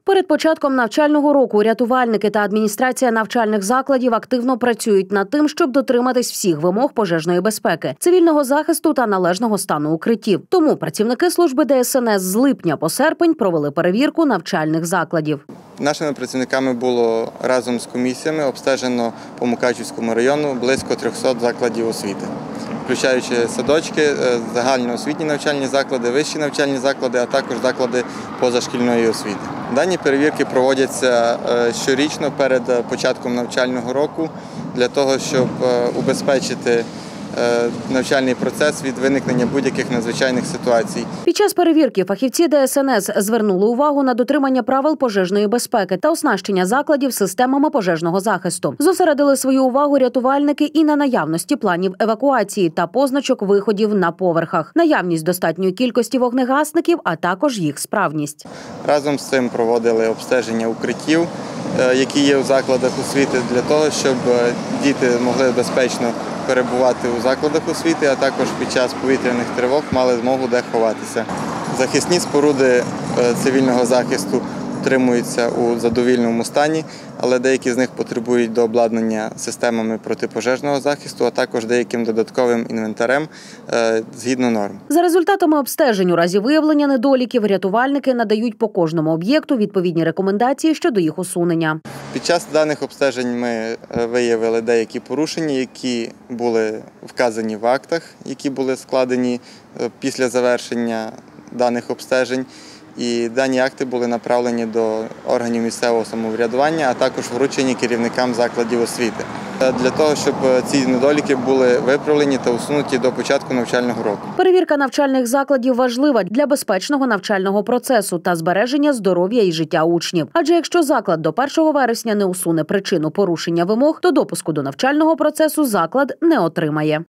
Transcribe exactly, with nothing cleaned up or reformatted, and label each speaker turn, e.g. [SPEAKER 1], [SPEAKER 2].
[SPEAKER 1] Перед початком навчального року рятувальники та адміністрація навчальних закладів активно працюють над тим, щоб дотриматись всіх вимог пожежної безпеки, цивільного захисту та належного стану укриттів. Тому працівники служби Де Ес Ен Ес з липня по серпень провели перевірку навчальних закладів.
[SPEAKER 2] Нашими працівниками було разом з комісіями обстежено по Мукачівському району близько трьохсот закладів освіти, включаючи садочки, загальноосвітні навчальні заклади, вищі навчальні заклади, а також заклади позашкільної освіти. Дані перевірки проводяться щорічно перед початком навчального року для того, щоб убезпечити навчальний процес від виникнення будь-яких надзвичайних ситуацій.
[SPEAKER 1] Під час перевірки фахівці Де Ес Ен Ес звернули увагу на дотримання правил пожежної безпеки та оснащення закладів системами пожежного захисту. Зосередили свою увагу рятувальники і на наявності планів евакуації та позначок виходів на поверхах, наявність достатньої кількості вогнегасників, а також їх справність.
[SPEAKER 2] Разом з цим проводили обстеження укриттів, які є у закладах освіти, для того, щоб діти могли безпечно перебувати у закладах освіти, а також під час повітряних тривог мали змогу де ховатися. Захисні споруди цивільного захисту утримуються у задовільному стані, але деякі з них потребують дообладнання системами протипожежного захисту, а також деяким додатковим інвентарем згідно норм.
[SPEAKER 1] За результатами обстежень у разі виявлення недоліків рятувальники надають по кожному об'єкту відповідні рекомендації щодо їх усунення.
[SPEAKER 2] Під час даних обстежень ми виявили деякі порушення, які були вказані в актах, які були складені після завершення даних обстежень. І дані акти були направлені до органів місцевого самоврядування, а також вручені керівникам закладів освіти. Для того, щоб ці недоліки були виправлені та усунуті до початку навчального року.
[SPEAKER 1] Перевірка навчальних закладів важлива для безпечного навчального процесу та збереження здоров'я і життя учнів. Адже якщо заклад до першого вересня не усуне причину порушення вимог, то допуску до навчального процесу заклад не отримає.